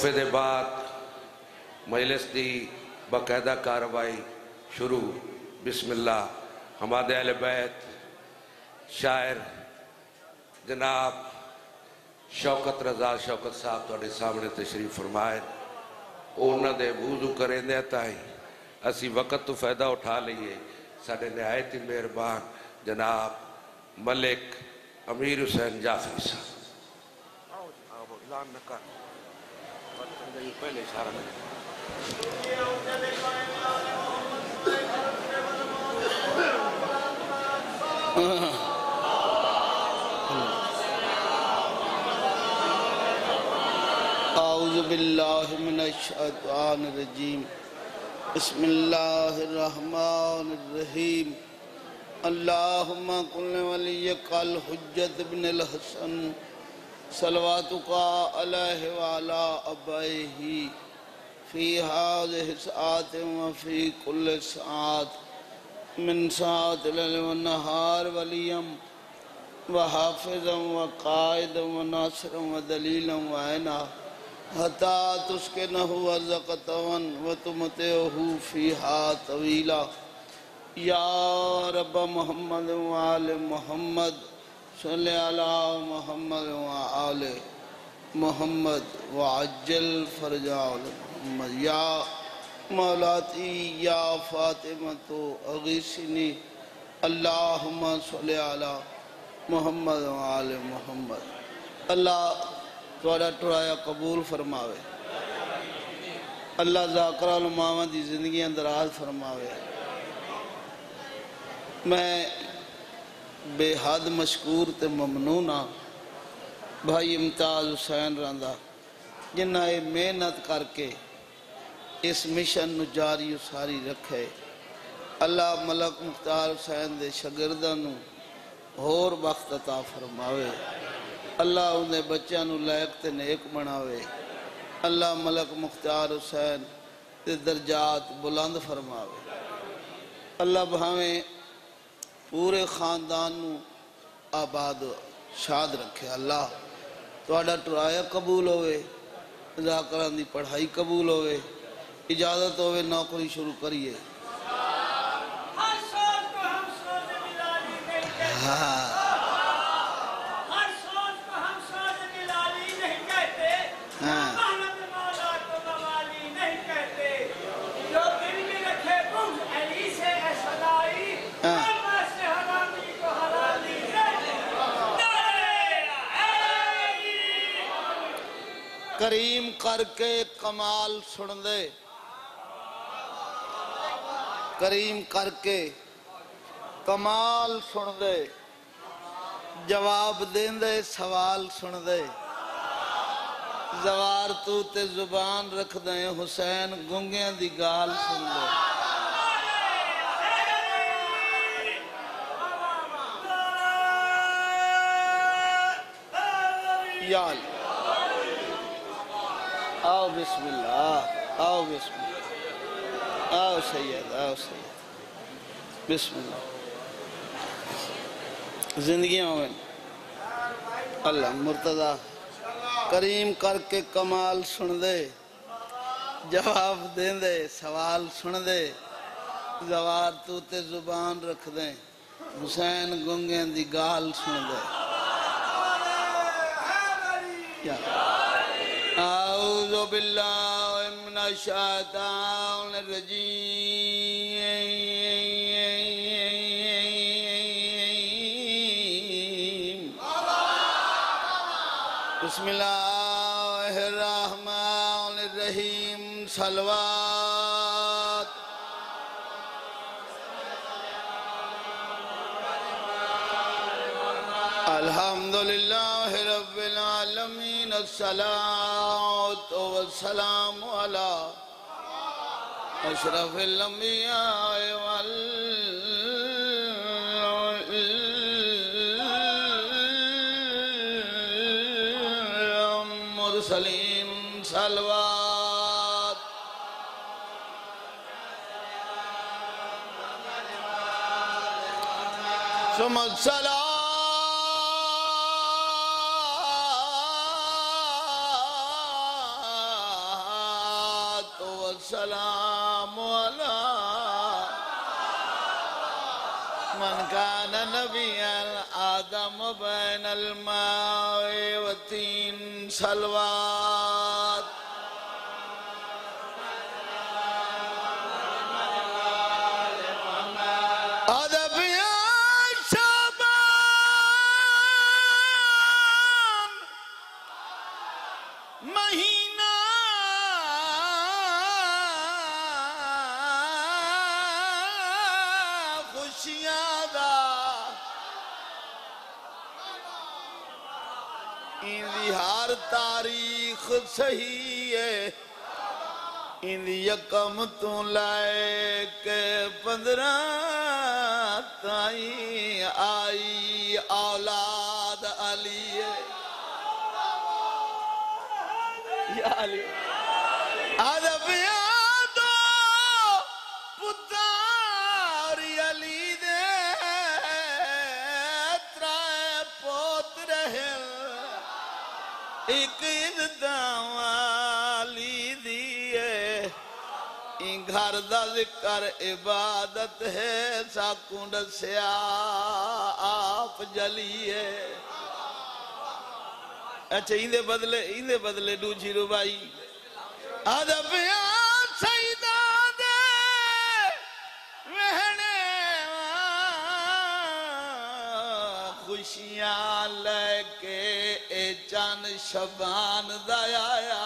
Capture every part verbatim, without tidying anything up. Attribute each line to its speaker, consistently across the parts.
Speaker 1: دے بعد مجلس دی باقاعدہ کاروائی شروع. بسم اللہ. ہمارے اہل بیت شاعر جناب شوکت رضا شوکت صاحب توڑے سامنے تشریف فرمائے. انہوں نے وضو کریں دیتا ہی اسی وقت تو فائدہ اٹھا لئیے. ساڑھے نہایت مہربان جناب ملک امیر حسین جعفری صاحب. پہلے اشارہ میں
Speaker 2: اعوذ باللہ من الشیطان الرجیم. بسم اللہ الرحمن الرحیم. اللہم کل ولیک الحجت بن الحسن صلواتک علیہ وعلا ابائہ فی هذه الساعات وفی کل ساعت من ساعت لیل والنہار ولیم وحافظا وقائدا وناصرا ودلیلا وعینا حتی تسکنہ ورزقتا وتمتعہ فیہا طویلا. یا رب محمد وآل محمد صلی علی محمد وآل محمد وعجل فرجا محمد. یا مولاتی یا فاطمہ اغیثنی. اللہم صلی علی محمد وآل محمد. اللہ توڑا ٹرایا قبول فرماوے. اللہ ذاکرہ علماء دی زندگی اندراز فرماوے. میں بے حد مشکور تے ممنونہ بھائی امتیاز حسین راندہ جنہ اے محنت کر کے اس مشن نو جاری و ساری رکھے. اللہ ملک مختار حسین دے شگردہ نو اور وقت عطا فرماوے. اللہ انہیں بچہ نو لائق تے نیک بناوے. اللہ ملک مختار حسین دے درجات بلند فرماوے. اللہ بھاویں پورے خاندان نو آباد شاد رکھے. اللہ توڑا ٹرایا قبول ہوئے. ذاکران دی پڑھائی قبول ہوئے. اجازت ہوئے نوکری شروع کریے. ہاں کریم کر کے کمال سن دے. کریم کر کے کمال سن دے. جواب دیں دے سوال سن دے. زوار تو تے زبان رکھ دیں حسین گنگیاں دی گال سن دے. یا اللہ آؤ بسم اللہ. آؤ بسم اللہ. آؤ سید آؤ سید بسم اللہ. زندگیاں ہوئے اللہ مرتضی کریم کر کے کمال سن دے. جواب دیں دے سوال سن دے. زوار تو تے زبان رکھ دیں حسین گنگیں دی گال سن دے. یا اعوذ باللہ من الشیطان الرجیم. بسم اللہ الرحمن الرحیم. صلوات. الحمدللہ رب العالمین. الصلاة والسلام علی اشرف الانبیاء والمرسلین. صلوات. ثم الصلاة والسلام على من كان نبيا آدم بين الماء والطين صلوات ادب یا شعبان مہینہ خوشیاں دا ان دی ہر تاریخ صحیح ہے ان دی یکم تو لائے کے پندرہ تائیں آئی اولاد علی ہے یا علی ادب یادو پتاری علی دے ترائے پوت رہے ایک والی دیئے ان گھر دا ذکر عبادت ہے ساکونڈ سیا آپ جلیے اچھا اندے بدلے اندے بدلے دو جھیرو بائی ادب یا سیدہ دے وہنے خوشیاں لے کے اے چان شبان دایا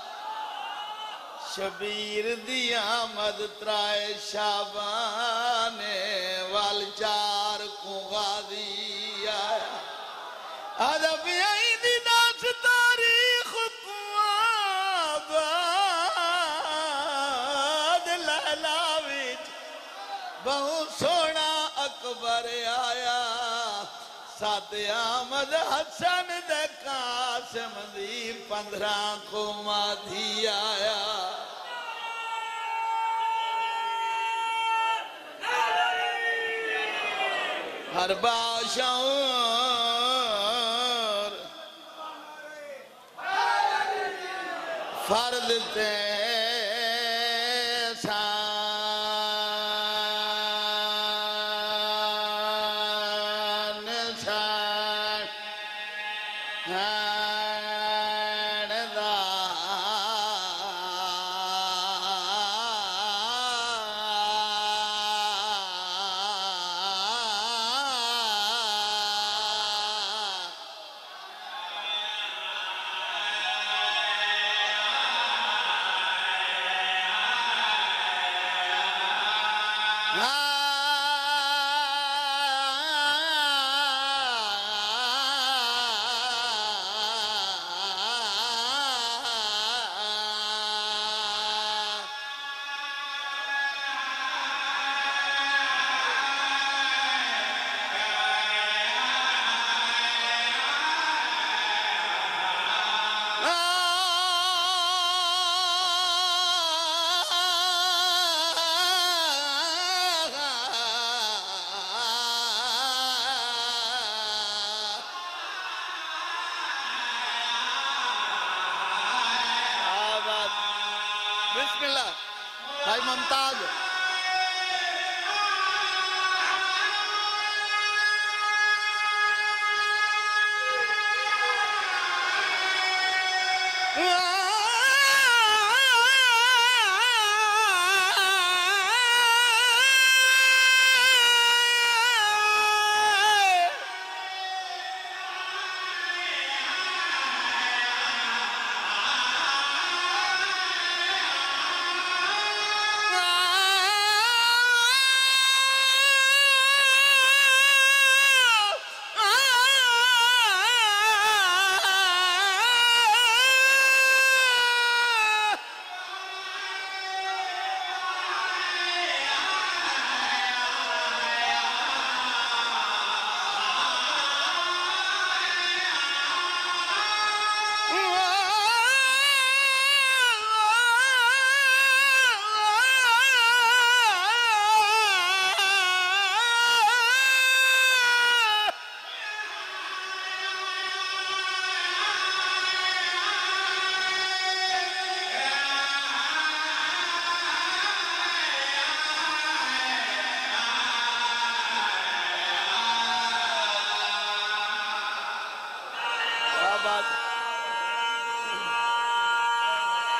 Speaker 2: شبیر دی آمد ترائے شابان وال چار کو غازی آیا ادب یہی دی ناس تاریخ کو آباد لیلاویچ بہو سونا اکبر آیا سات آمد حسن دے قاسم دی پندرہ کو مادھی آیا ہر باشعور فرد تے سان سان ہان دا بسم اللہ بھائی ممتاز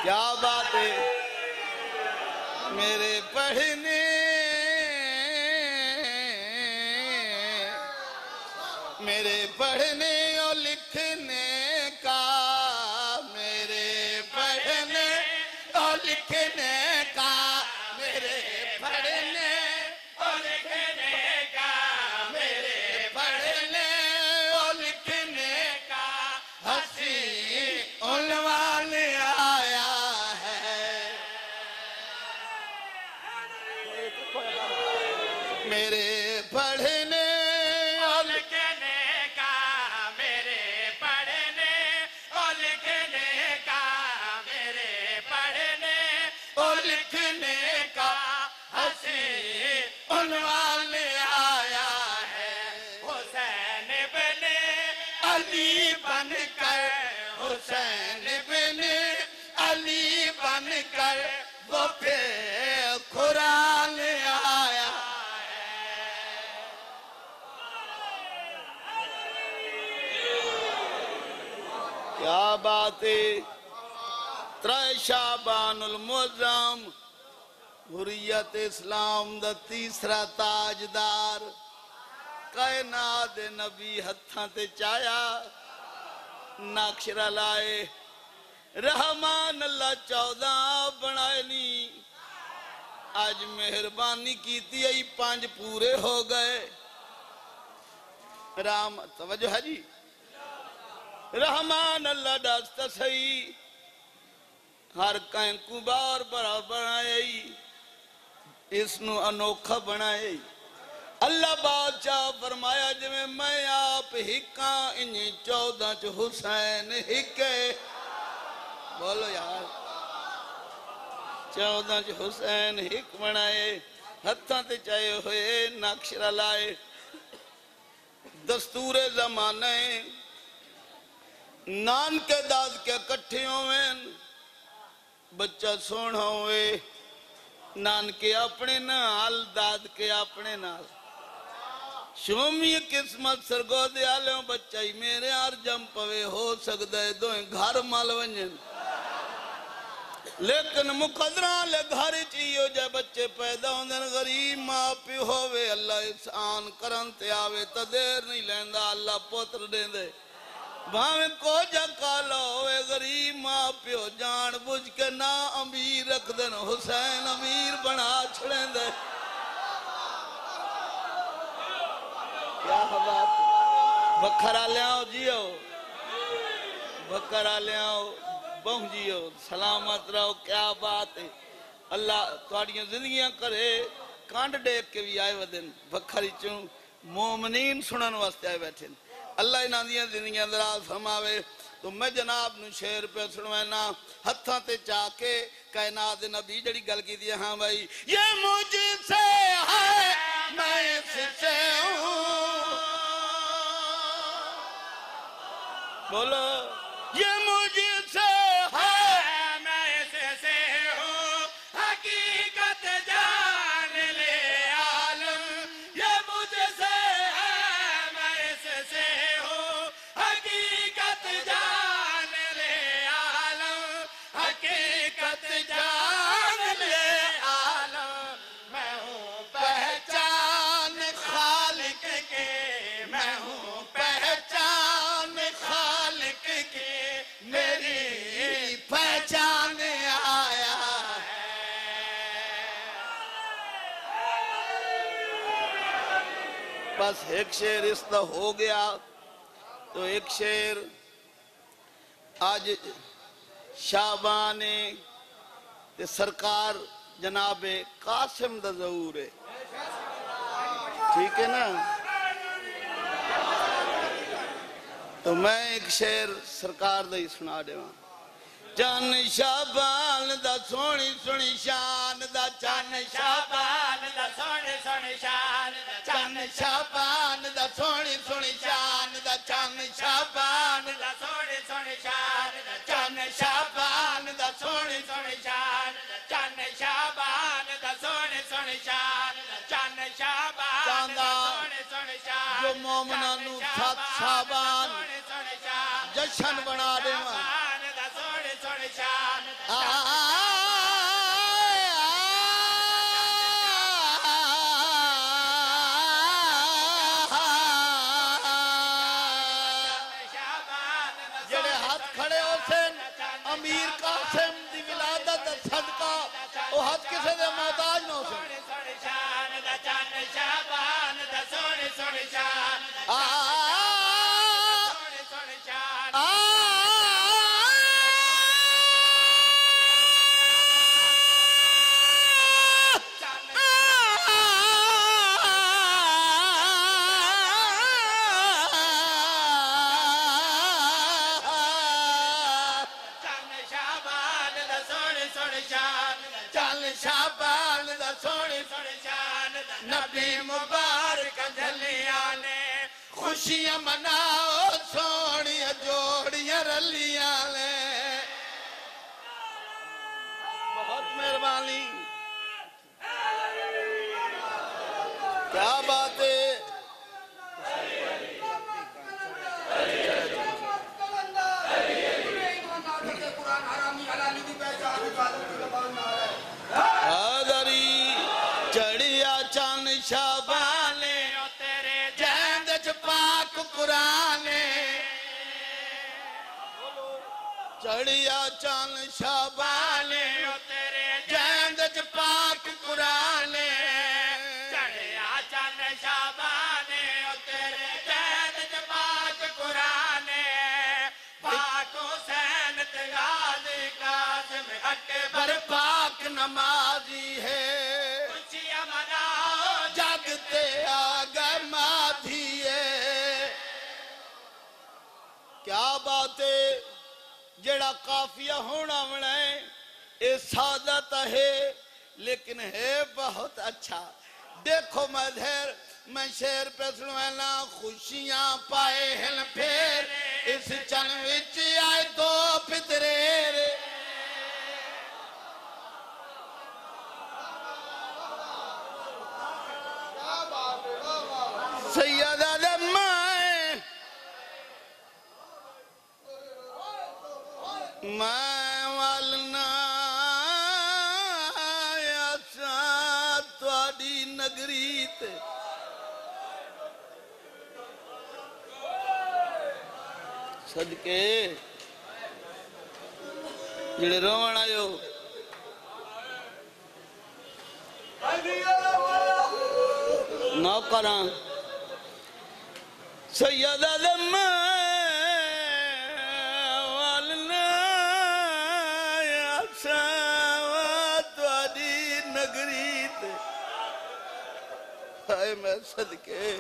Speaker 2: کیا بات ہے میرے پڑھنے میرے پڑھنے اور لکھنے کا میرے پڑھنے اور لکھنے کا میرے پڑھنے اور لکھنے کا میرے پڑھنے اور لکھنے کا حسین عنوان آیا ہے میرے پڑھنے اور لکھنے کا میرے پڑھنے اور لکھنے کا میرے پڑھنے اور لکھنے کا حسین عنوان آیا ہے حسین بن علی بن کر حسین بن علی بن کر وہ پھر قرآن آیا کیا بات ہے ترے شعبان المعظم حریت اسلام دا تیسرا تاجدار کائنات نبی ہتھاں تے چایا ناکشرہ لائے رحمان اللہ چودہ بنائے نی آج مہربانی کیتی ای پانچ پورے ہو گئے رام توجہ ہے جی رحمان اللہ داستا سہی ہر کہیں کو بار بڑا بنائے اس نو انوکھا بنائے اللہ بادشاہ فرمایا جو میں آپ ہکاں انہیں چودہ چو حسین ہکے بولو یار چودہ چو حسین ہک بنائے ہتھاں تے چاہے ہوئے ناکشرہ لائے دستور زمانے نان کے داد کے کٹھے ہوئے بچہ سونا ہوئے نان کے اپنے نال داد کے اپنے نال شومی قسمت سرگو دیا لیں بچہ ہی میرے آر جم پوے ہو سکتا ہے دوئیں گھر مال ونجن لیکن مقدران لے گھاری چیئے جائے بچے پیدا ہوندن غریب ماں پی ہوئے اللہ احسان کرن تے آوے تا دیر نہیں لیندہ اللہ پوتر دیں دے بھاویں کو جا کالا ہوئے غریب ماں پیو جان بجھ کے نا امیر رکھ دن حسین امیر بنا چھڑیں دے کیا بات بکھرا لے آؤ جیو بکھرا لے آؤ بہن جیو سلامت رہو کیا بات ہے اللہ توڑیاں زندگیاں کرے کانڈ ڈیک کے بھی آئے ودن بکھری چون مومنین سنن واسطے آئے بیٹھیں اللہ انہاں دیاں زندگیاں دراز فرماوے تو میں جناب نو شیر پہ سنوینا ہتھاں تے چاہ کے کائنات نبی جڑی گل کی دیا ہاں بھائی یہ مجھ سے ہے میں اس سے ہوں بولو یہ مجھ سے ہے میں اس سے ہوں حقیقت جان لے عالم یہ مجھ سے ہے میں اس سے ہوں حقیقت جان لے عالم حقیقت جان لے عالم میں ہوں پہچان خالق کے میں ہوں پہچان خالق کے میری پہچان آیا ہے بس ایک شعر اس طرح ہو گیا تو ایک شعر آج شعبان تے سرکار جناب قاسم دا ظہور ہے ٹھیک ہے نا تو میں ایک شعر سرکار دا ہی سنا دے وہاں چن شعبان دا سونی سونی شان دا چن شعبان دا سونی سونی شان دا چن شعبان دا سونی سونی شان دا چن شعبان دا سونی سونی شان دا چن شعبان دا سونی سونی شان دا چن شعبان دا سونی سونی شان دا چن شعبان دا سونی سونی شان جو مومنان نو سات شعبان جشن بنا دے وہاں سوڑ شان چل شابان دا سوڑی سوڑ شان نبی مبارک جھلیاں نے خوشیاں مناؤ سوڑیاں جوڑیاں رلیاں نے بہت مہربانی کیا بات ہے آدری چڑیا چان شابانے تیرے جہند چ پاک قرآنے چڑیا چان شابانے تیرے جہند چ پاک قرآنے چڑیا چان شابانے تیرے جہند چ پاک قرآنے پاک حسین تغازی قاسم اکبر پاک نمازی ہے خوشیاں مناؤ جگتے آگئے مادھی ہے کیا بات ہے جڑا قافیہ ہونا بنائے اے سادہ تا ہے لیکن ہے بہت اچھا دیکھو مدھر میں شیر پہ سنوینا خوشیاں پائے ہن پھر اس چن وچ آئے دو پترے سیدہ دمائے میں والنا یا ساتھ توڑی نگری تے صدقے جڑے روان آئیو نوکران سیدہ دمائے والنا یا ساتھ توڑی نگری تے ہائے میں صدقے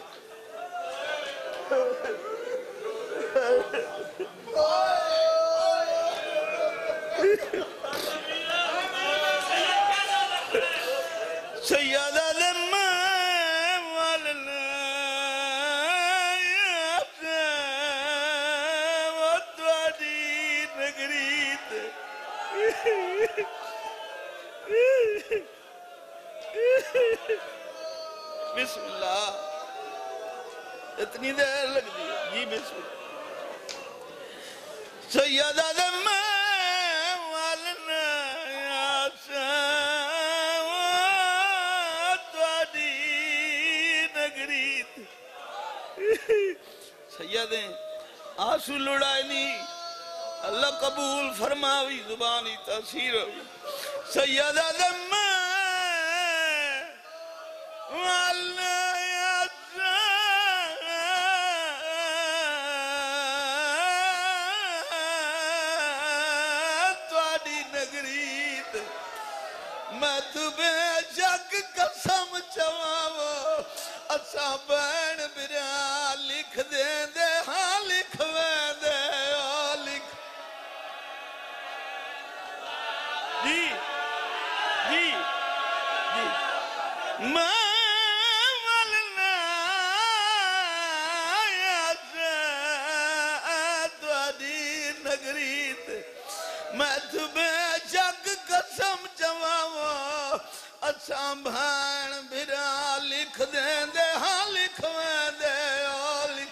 Speaker 2: سیدہ دمائے والنا یا ساتھ توڑی نگری تے بسم اللہ اتنی دیر لگ دی جی بسم اللہ سیدہ دمائے والنا یا ساتھ توڑی نگری تے سیدیں آنسو لڑائے نہیں اللہ قبول فرماوی زبانی تاثیر ہوئی سیدہ دمائے والنا یا توڑی نگری تے میں تمہیں جگ قسم چواو اساں بین برا لکھ دیں دے ہاں لکھ ویں دے او لکھ جی جی جی میں والنا یا ساتھ توڑی نگری تے میں تمہیں جگ قسم چواو اساں بھائن بھرا لکھ دیں دے ہاں لکھ ویں دے او لکھ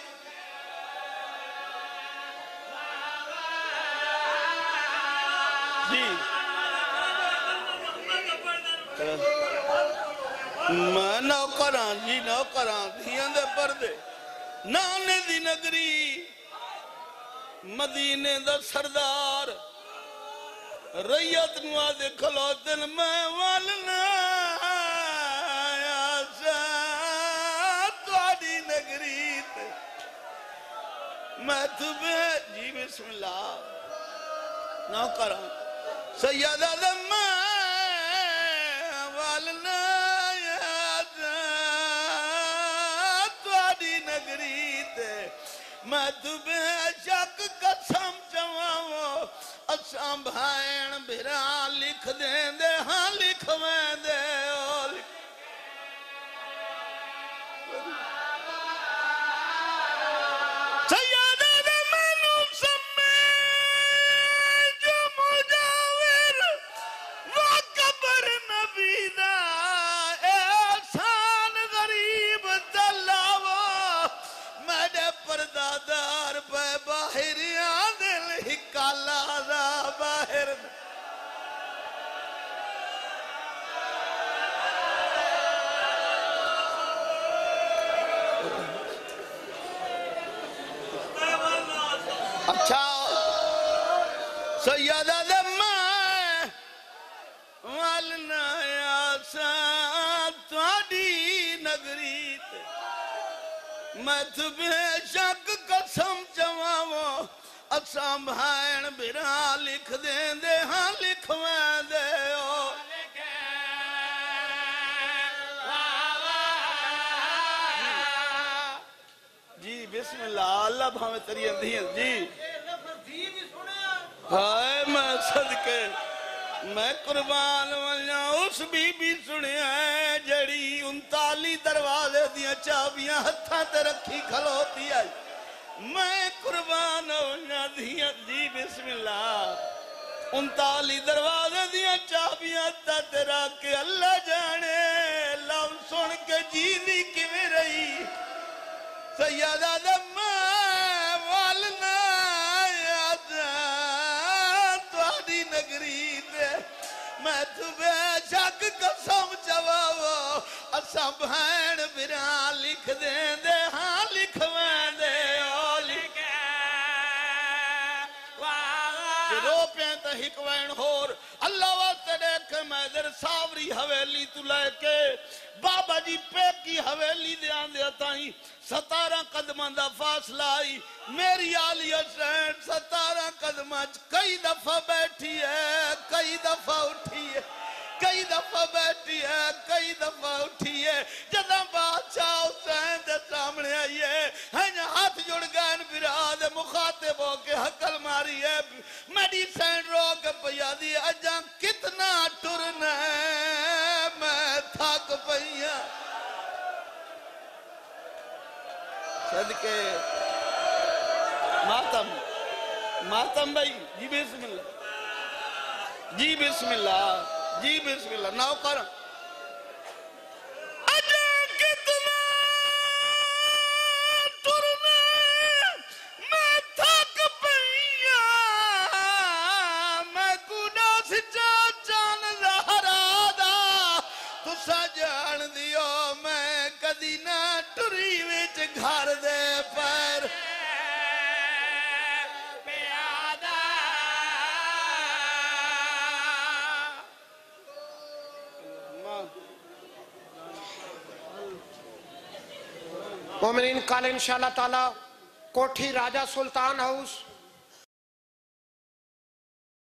Speaker 2: جی میں نوکران جی نوکران دھیاں دے پردے نانے دی نگری مدینے دا سردار ریت نوا دے کھلوتن میں والنا یا ساتھ توڑی نگری تے میں تمہیں جی بسم اللہ نوکران سیدہ دمائے والنا یا ساتھ توڑی نگری تے میں تمہیں شک قسم چواو اساں بھائن بھرا لکھ دیں دے ہاں لکھویں دے او لکھ سیادہ دے مینوں سمیں جو مجاور وہ قبر نبی دا احسان غریب دلاو میرے پردادار پہ باہریاں دل ہی کالا دا باہر اچھا سیادہ دماء والنا یاسان تواڈی نگری تے میں تو بے شک قسم چواوو اساں بھائن بھرا لکھ دیں دے ہاں لکھویں دے او جی بسم اللہ اللہ بھاویں تری اندھی جی ہائے میں صدقے میں قربان ونجا اس بی بی سنیا ہے جڑی انتالی دروازے دیا چابیاں ہتھاں تے رکھی کھلوتی ہے میں قربان ونجا دیا جی بسم اللہ انتالی دروازے دیا چابیاں ہتھاں تے رکھ کے اللہ جانے لو سن کے جیدی کیویں رہی سیادہ دماء والنا یاسان تواڈی نگری تے میں تو بے شک قسم چواوو اساں بھائن بھرا لکھ دیں دے ہاں لکھویں دے او لکھے رو پین تا ہکوین ہور اللہ واسطے دیکھ میں در ساوری حویلی تو لے کے بابا جی پے کی حویلی دے آندے اتائیں ستارہ قدمہ دا فاصلہ آئی میری آلی حسین ستارہ قدمہ کئی دفعہ بیٹھی ہے کئی دفعہ اٹھی ہے کئی دفعہ بیٹھی ہے کئی دفعہ اٹھی ہے جدہ بادشاہ حسین دے سامنے آئی ہے ہن ہاتھ جڑ گئن براد مخاطب ہو کے حقل ماری ہے میڈی سین رو کے پیا دی اجاں کتنا ٹرنا ہے میں تھاک پیا صدقے ماتم ماتم بھائی جی بسم اللہ جی بسم اللہ جی بسم اللہ ناؤ کرم اجا کتنا ٹرنا میں تھک پیا میں کوڑا سچا چان زہرا دا تسا جان دیو میں کدی نہ ٹری وچ گھر دے پر
Speaker 3: مومنین کل انشاءاللہ تعالی کوٹھی راجہ سلطان ہاؤس